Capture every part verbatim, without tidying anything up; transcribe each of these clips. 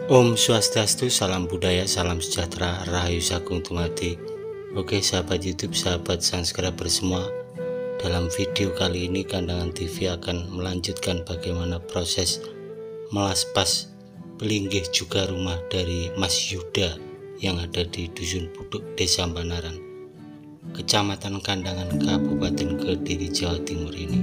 Om Swastiastu, salam budaya, salam sejahtera, Rahayu Sagung Dumadi. Oke sahabat YouTube, sahabat subscriber semua, dalam video kali ini Kandangan T V akan melanjutkan bagaimana proses melaspas pelinggih juga rumah dari Mas Yuda yang ada di Dusun Puduk, Desa Banaran, Kecamatan Kandangan, Kabupaten Kediri, Jawa Timur ini.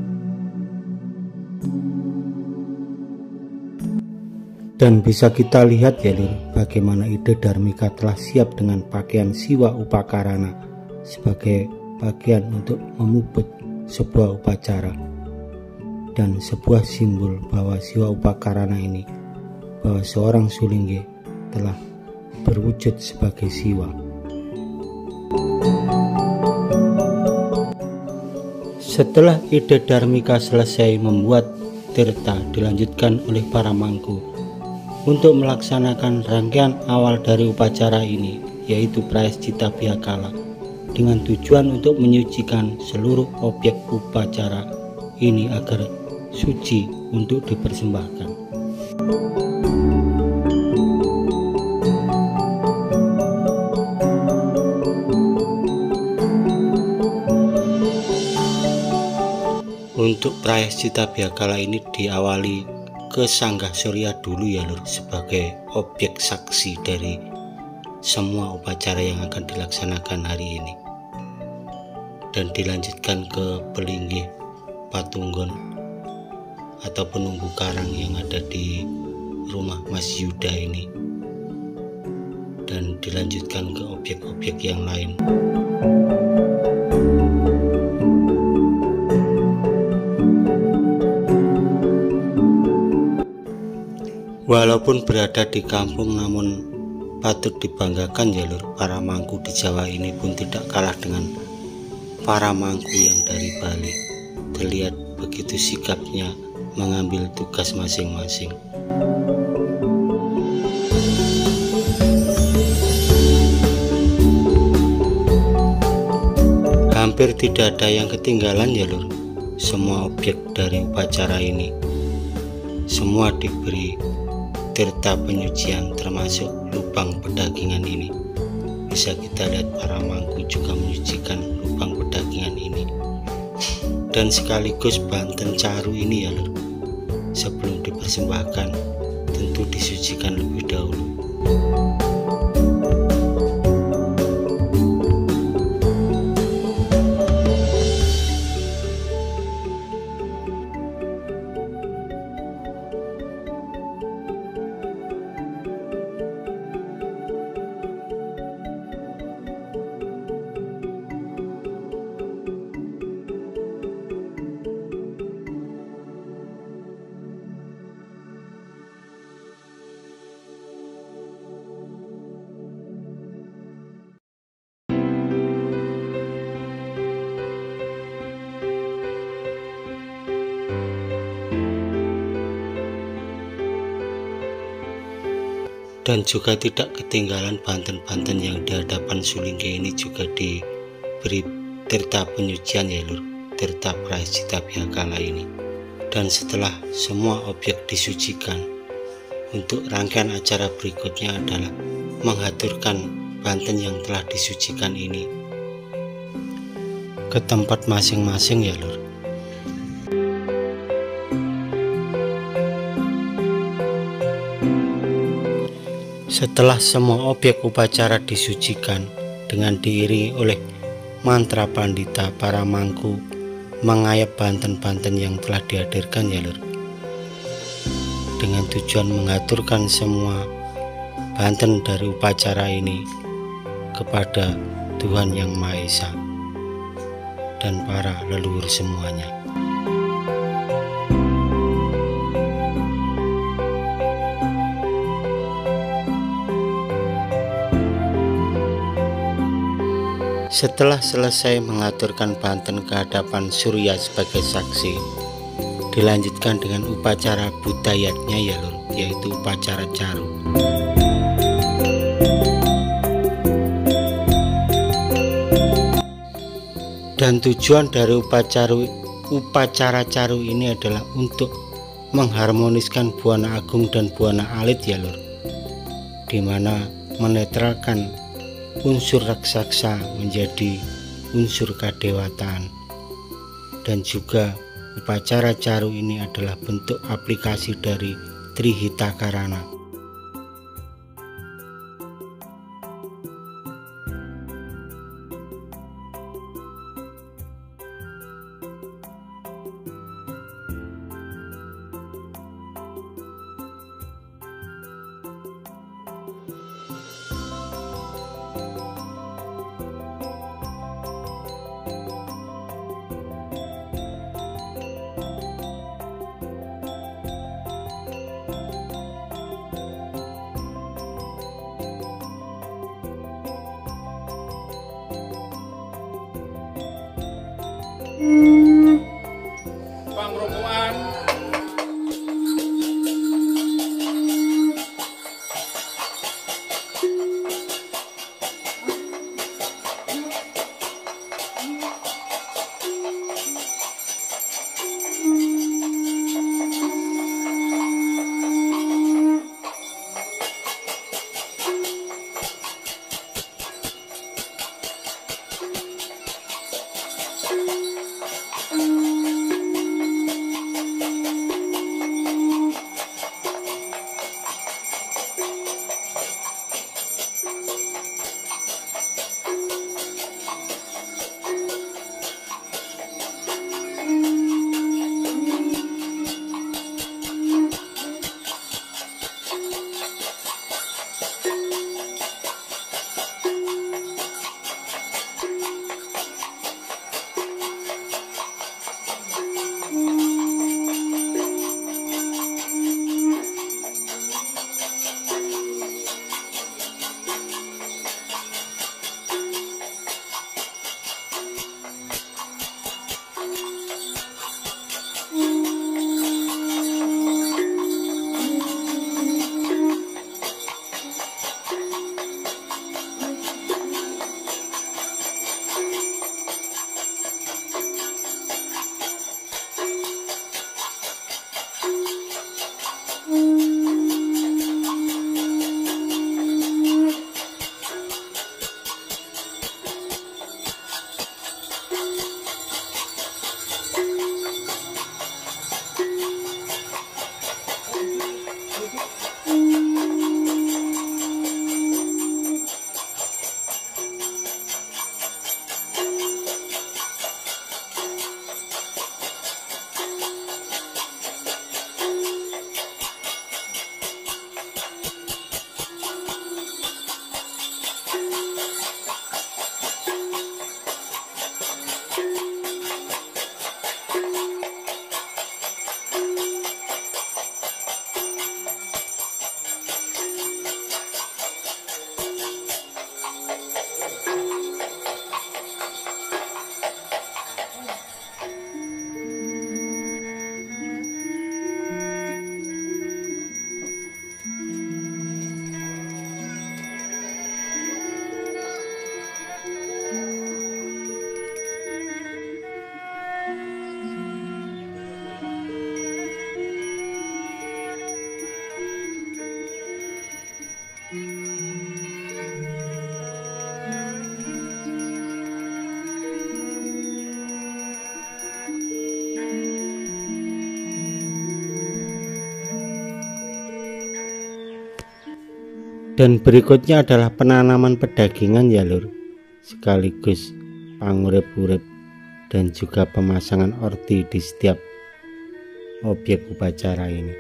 Dan bisa kita lihat ya lur, bagaimana ide Dharmika telah siap dengan pakaian Siwa Upakarana sebagai bagian untuk memuput sebuah upacara dan sebuah simbol bahwa Siwa Upakarana ini, bahwa seorang Sulingge telah berwujud sebagai Siwa. Setelah ide Dharmika selesai membuat tirta, dilanjutkan oleh para mangku untuk melaksanakan rangkaian awal dari upacara ini, yaitu Prayascita Bhiakala, dengan tujuan untuk menyucikan seluruh objek upacara ini agar suci untuk dipersembahkan. Untuk Prayascita Bhiakala ini diawali ke Sanggah Surya dulu ya lur, sebagai objek saksi dari semua upacara yang akan dilaksanakan hari ini, dan dilanjutkan ke Pelinggih Patunggon atau penunggu karang yang ada di rumah Mas Yuda ini, dan dilanjutkan ke objek-objek yang lain. Walaupun berada di kampung, namun patut dibanggakan ya lur, para mangku di Jawa ini pun tidak kalah dengan para mangku yang dari Bali. Terlihat begitu sikapnya mengambil tugas masing-masing. Hampir tidak ada yang ketinggalan ya lur. Semua objek dari upacara ini semua diberi tirta penyucian, termasuk lubang pedagingan ini. Bisa kita lihat para mangku juga menyucikan lubang pedagingan ini, dan sekaligus banten caru ini ya lur, sebelum dipersembahkan tentu disucikan lebih dahulu. Dan juga tidak ketinggalan banten-banten yang di hadapan Sulingge ini juga diberi tirta penyucian ya lur, tirta Prayascita Bhiakala ini. Dan setelah semua objek disucikan, untuk rangkaian acara berikutnya adalah menghaturkan banten yang telah disucikan ini ke tempat masing-masing ya lur. Setelah semua objek upacara disucikan dengan diiringi oleh mantra pandita, para mangku mengayap banten-banten yang telah dihadirkan ya lur, dengan tujuan mengaturkan semua banten dari upacara ini kepada Tuhan Yang Maha Esa dan para leluhur semuanya. Setelah selesai mengaturkan banten ke hadapan Surya sebagai saksi, dilanjutkan dengan upacara budayatnya ya lur, yaitu upacara caru. Dan tujuan dari upacara upacara caru ini adalah untuk mengharmoniskan Buana Agung dan Buana Alit ya lur, di mana menetralkan unsur raksasa menjadi unsur kadewatan. Dan juga upacara caru ini adalah bentuk aplikasi dari Trihita Karana. Pangrokokan. Dan berikutnya adalah penanaman pedagingan ya lur, sekaligus pangurip-urip dan juga pemasangan orti di setiap objek upacara ini.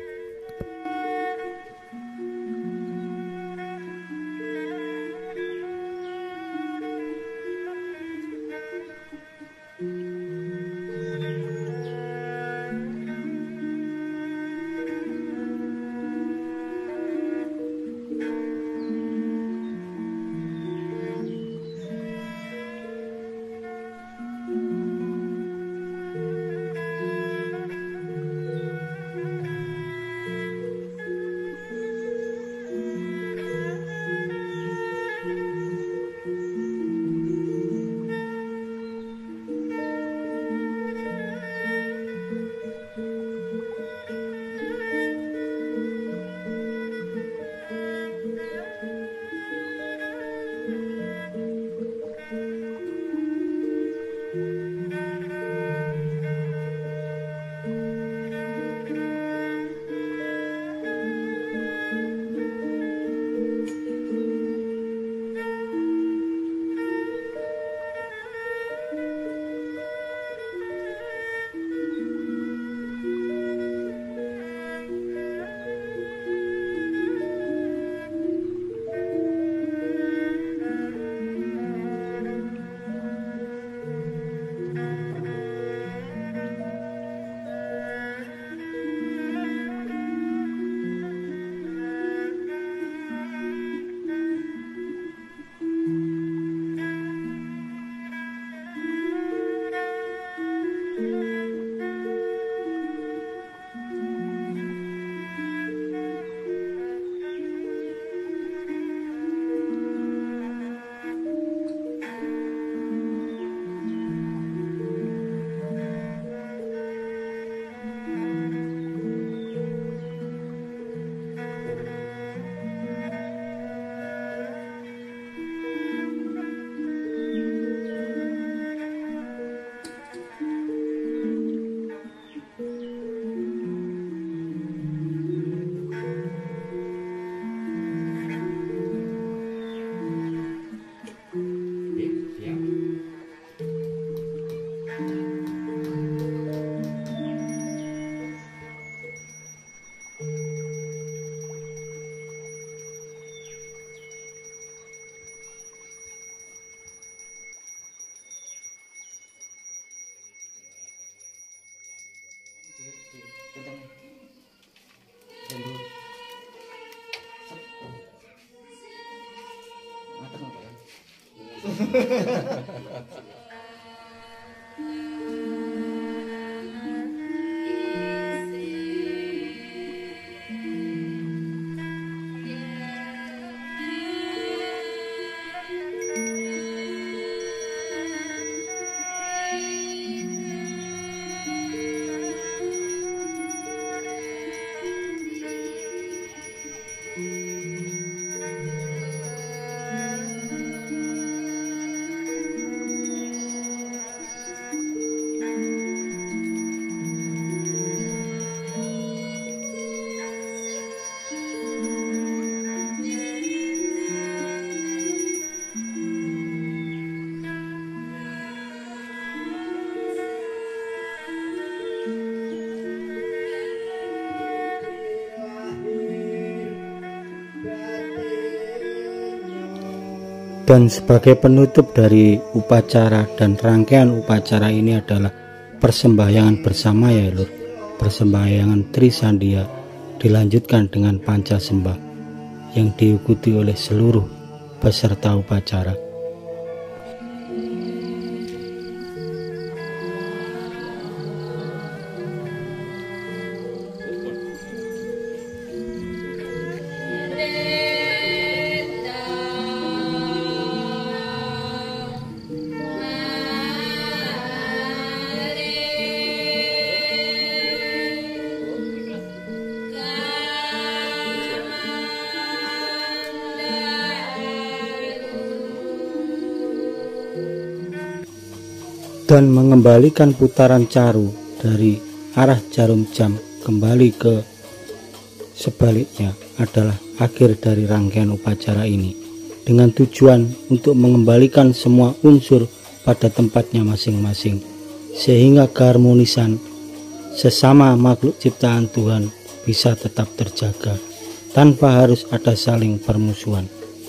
Dan sebagai penutup dari upacara dan rangkaian upacara ini adalah persembahyangan bersama ya lur. Persembahyangan Trisandia dilanjutkan dengan panca sembah yang diikuti oleh seluruh peserta upacara. Dan mengembalikan putaran caru dari arah jarum jam kembali ke sebaliknya adalah akhir dari rangkaian upacara ini, dengan tujuan untuk mengembalikan semua unsur pada tempatnya masing-masing, sehingga keharmonisan sesama makhluk ciptaan Tuhan bisa tetap terjaga tanpa harus ada saling permusuhan.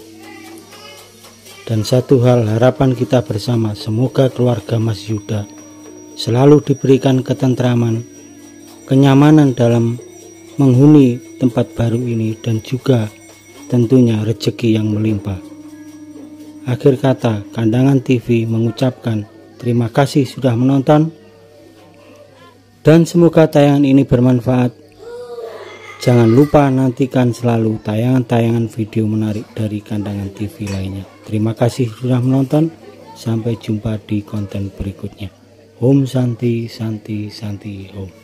Dan satu hal harapan kita bersama, semoga keluarga Mas Yuda selalu diberikan ketentraman, kenyamanan dalam menghuni tempat baru ini, dan juga tentunya rezeki yang melimpah. Akhir kata, Kandangan T V mengucapkan terima kasih sudah menonton, dan semoga tayangan ini bermanfaat. Jangan lupa nantikan selalu tayangan-tayangan video menarik dari Kandangan T V lainnya. Terima kasih sudah menonton. Sampai jumpa di konten berikutnya. Om Santi Santi Santi Om.